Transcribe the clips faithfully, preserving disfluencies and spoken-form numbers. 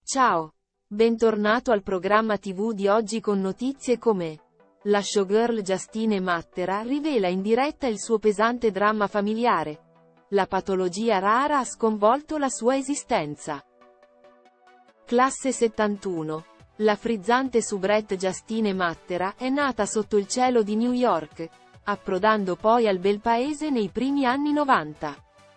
Ciao! Bentornato al programma tivù di oggi con notizie come: la showgirl Justine Mattera rivela in diretta il suo pesante dramma familiare. La patologia rara ha sconvolto la sua esistenza. Classe settantuno. La frizzante soubrette Justine Mattera è nata sotto il cielo di New York, approdando poi al bel paese nei primi anni novanta.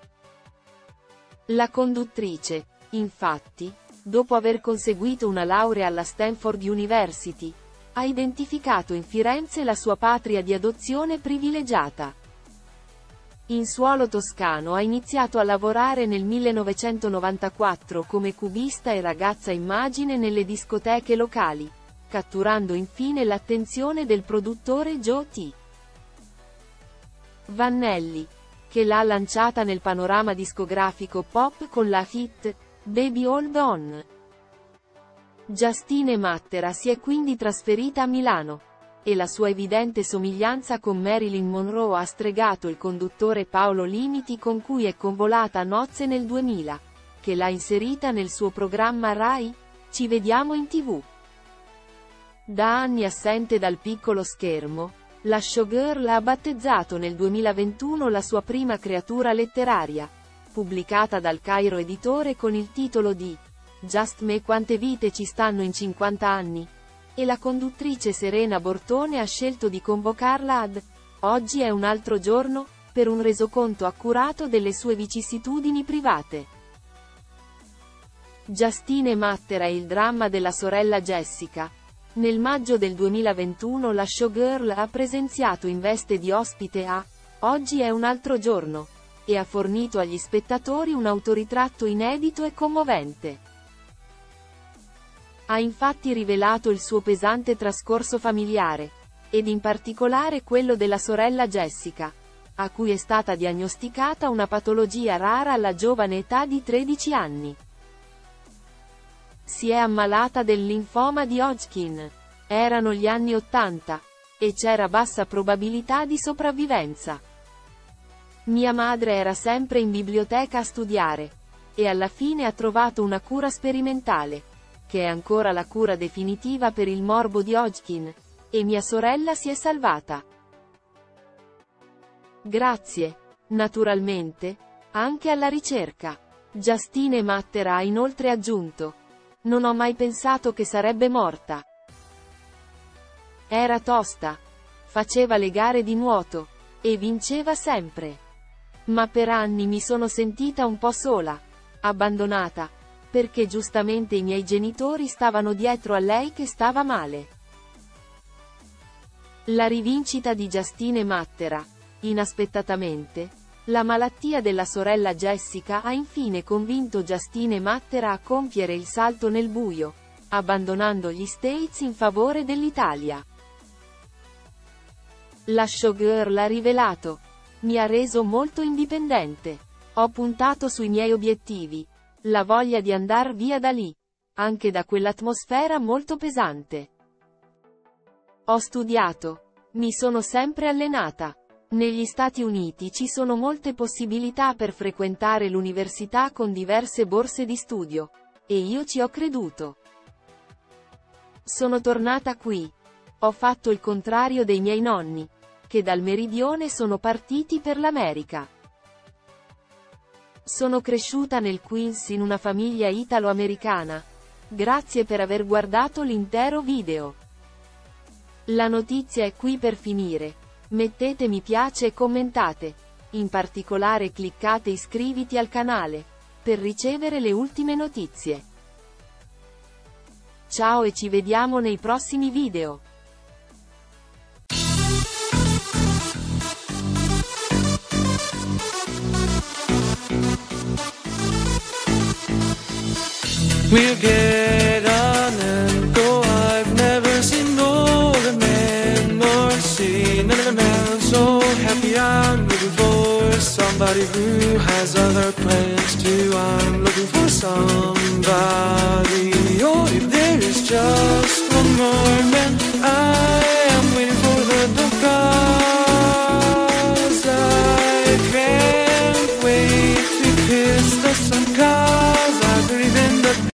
La conduttrice, infatti, dopo aver conseguito una laurea alla Stanford University, ha identificato in Firenze la sua patria di adozione privilegiata. In suolo toscano ha iniziato a lavorare nel millenovecentonovantaquattro come cubista e ragazza immagine nelle discoteche locali, catturando infine l'attenzione del produttore Joe T. Vannelli, che l'ha lanciata nel panorama discografico pop con la hit Baby Hold On. Justine Mattera si è quindi trasferita a Milano, e la sua evidente somiglianza con Marilyn Monroe ha stregato il conduttore Paolo Limiti, con cui è convolata a nozze nel duemila, che l'ha inserita nel suo programma Rai, Ci vediamo in tivù. Da anni assente dal piccolo schermo, la showgirl ha battezzato nel duemilaventuno la sua prima creatura letteraria, pubblicata dal Cairo Editore con il titolo di Just Me. Quante vite ci stanno in cinquanta anni? E la conduttrice Serena Bortone ha scelto di convocarla ad Oggi è un altro giorno, per un resoconto accurato delle sue vicissitudini private. Justine Mattera e il dramma della sorella Jessica. Nel maggio del duemilaventuno la showgirl ha presenziato in veste di ospite a Oggi è un altro giorno, e ha fornito agli spettatori un autoritratto inedito e commovente. Ha infatti rivelato il suo pesante trascorso familiare, ed in particolare quello della sorella Jessica, a cui è stata diagnosticata una patologia rara alla giovane età di tredici anni. Si è ammalata del linfoma di Hodgkin. Erano gli anni ottanta, e c'era bassa probabilità di sopravvivenza. Mia madre era sempre in biblioteca a studiare, e alla fine ha trovato una cura sperimentale, che è ancora la cura definitiva per il morbo di Hodgkin, e mia sorella si è salvata. Grazie, naturalmente, anche alla ricerca. Justine Mattera ha inoltre aggiunto: non ho mai pensato che sarebbe morta. Era tosta, faceva le gare di nuoto, e vinceva sempre. Ma per anni mi sono sentita un po' sola, abbandonata, perché giustamente i miei genitori stavano dietro a lei che stava male. La rivincita di Justine Mattera. Inaspettatamente, la malattia della sorella Jessica ha infine convinto Justine Mattera a compiere il salto nel buio, abbandonando gli States in favore dell'Italia. La showgirl ha rivelato: mi ha reso molto indipendente. Ho puntato sui miei obiettivi. La voglia di andar via da lì. Anche da quell'atmosfera molto pesante. Ho studiato. Mi sono sempre allenata. Negli Stati Uniti ci sono molte possibilità per frequentare l'università con diverse borse di studio. E io ci ho creduto. Sono tornata qui. Ho fatto il contrario dei miei nonni, che dal meridione sono partiti per l'America. Sono cresciuta nel Queens in una famiglia italo-americana. Grazie per aver guardato l'intero video. La notizia è qui per finire. Mettete mi piace e commentate. In particolare cliccate iscriviti al canale, per ricevere le ultime notizie. Ciao e ci vediamo nei prossimi video. We'll get on and go. I've never seen more a man nor seen another man so happy. I'm looking for somebody who has other plans too. I'm looking for somebody. Oh, if there is just one more man, I